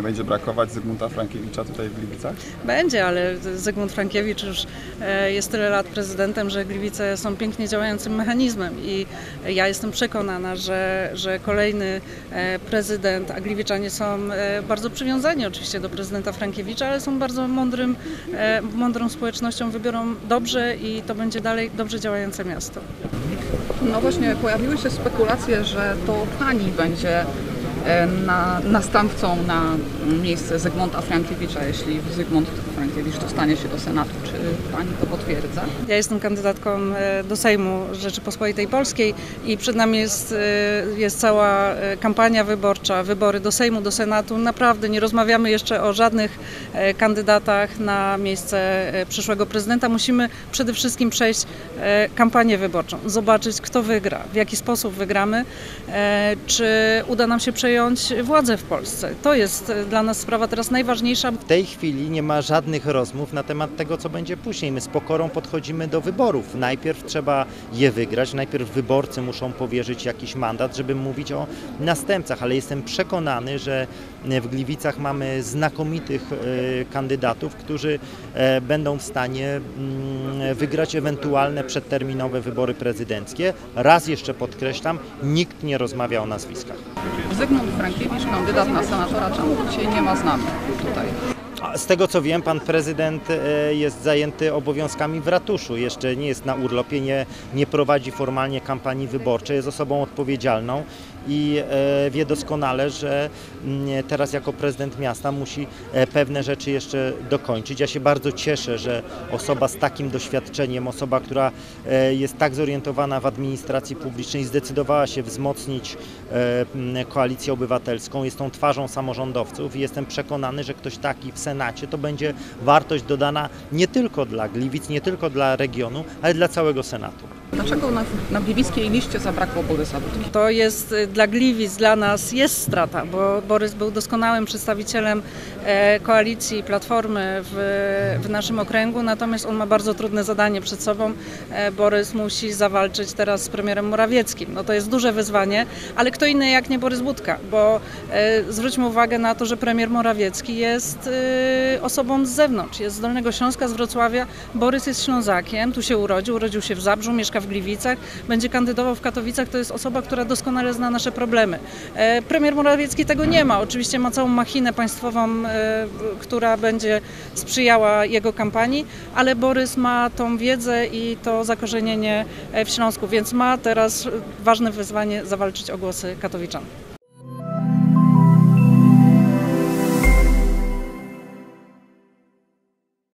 Nie będzie brakować Zygmunta Frankiewicza tutaj w Gliwicach? Będzie, ale Zygmunt Frankiewicz już jest tyle lat prezydentem, że Gliwice są pięknie działającym mechanizmem i ja jestem przekonana, że kolejny prezydent, a Gliwiczanie są bardzo przywiązani oczywiście do prezydenta Frankiewicza, ale są bardzo mądrą społecznością, wybiorą dobrze i to będzie dalej dobrze działające miasto. No właśnie, pojawiły się spekulacje, że to pani będzie następcą na miejsce Zygmunta Frankiewicza, jeśli Zygmunt Frankiewicz dostanie się do Senatu. Czy pani to potwierdza? Ja jestem kandydatką do Sejmu Rzeczypospolitej Polskiej i przed nami jest cała kampania wyborcza, wybory do Sejmu, do Senatu. Naprawdę nie rozmawiamy jeszcze o żadnych kandydatach na miejsce przyszłego prezydenta. Musimy przede wszystkim przejść kampanię wyborczą, zobaczyć, kto wygra, w jaki sposób wygramy, czy uda nam się przejąć władzę w Polsce. To jest dla nas sprawa teraz najważniejsza. W tej chwili nie ma żadnych rozmów na temat tego, co będzie później. My z pokorą podchodzimy do wyborów. Najpierw trzeba je wygrać, najpierw wyborcy muszą powierzyć jakiś mandat, żeby mówić o następcach, ale jestem przekonany, że w Gliwicach mamy znakomitych kandydatów, którzy będą w stanie wygrać ewentualne przedterminowe wybory prezydenckie. Raz jeszcze podkreślam, nikt nie rozmawia o nazwiskach. Zygmunt Frankiewicz, kandydat na senatora, czemu dzisiaj nie ma z nami tutaj? Z tego co wiem, pan prezydent jest zajęty obowiązkami w ratuszu, jeszcze nie jest na urlopie, nie prowadzi formalnie kampanii wyborczej, jest osobą odpowiedzialną i wie doskonale, że teraz jako prezydent miasta musi pewne rzeczy jeszcze dokończyć. Ja się bardzo cieszę, że osoba z takim doświadczeniem, osoba, która jest tak zorientowana w administracji publicznej, zdecydowała się wzmocnić Koalicję Obywatelską, jest tą twarzą samorządowców i jestem przekonany, że ktoś taki w Senacie to będzie wartość dodana nie tylko dla Gliwic, nie tylko dla regionu, ale dla całego Senatu. Dlaczego na gliwickiej liście zabrakło Borysa Budki? To jest dla Gliwic, dla nas jest strata, bo Borys był doskonałym przedstawicielem koalicji i Platformy w naszym okręgu, natomiast on ma bardzo trudne zadanie przed sobą. Borys musi zawalczyć teraz z premierem Morawieckim. No to jest duże wyzwanie, ale kto inny jak nie Borys Budka, bo zwróćmy uwagę na to, że premier Morawiecki jest osobą z zewnątrz, jest z Dolnego Śląska, z Wrocławia. Borys jest Ślązakiem, tu się urodził się w Zabrzu, mieszka w Gliwicach, będzie kandydował w Katowicach, to jest osoba, która doskonale zna nasze problemy. Premier Morawiecki tego nie ma, oczywiście ma całą machinę państwową, która będzie sprzyjała jego kampanii, ale Borys ma tą wiedzę i to zakorzenienie w Śląsku, więc ma teraz ważne wyzwanie zawalczyć o głosy katowiczan.